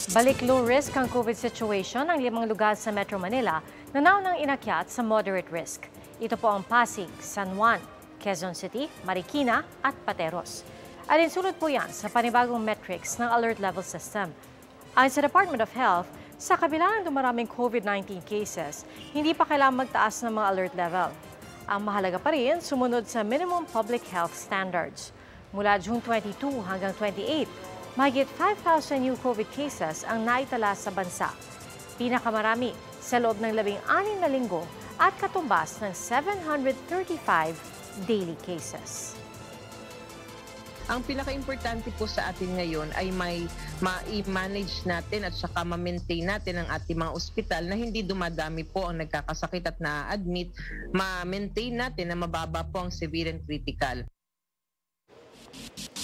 Balik-low risk ang COVID situation ng 5 lugar sa Metro Manila na naunang inakyat sa moderate risk. Ito po ang Pasig, San Juan, Quezon City, Marikina at Pateros. Alinsunod po yan sa panibagong metrics ng alert level system. Ayon sa Department of Health, sa kabila ng dumaraming COVID-19 cases, hindi pa kailangang magtaas ng mga alert level. Ang mahalaga pa rin, sumunod sa minimum public health standards. Mula June 22 hanggang 28, mahigit 5,000 new COVID cases ang naitala sa bansa. Pinakamarami sa loob ng 16 na linggo at katumbas ng 735 daily cases. Ang pinaka-importante po sa atin ngayon ay ma-manage natin at saka ma-maintain natin ang ating mga ospital na hindi dumadami po ang nagkakasakit at na-admit. Ma-maintain natin na mababa po ang severe and critical.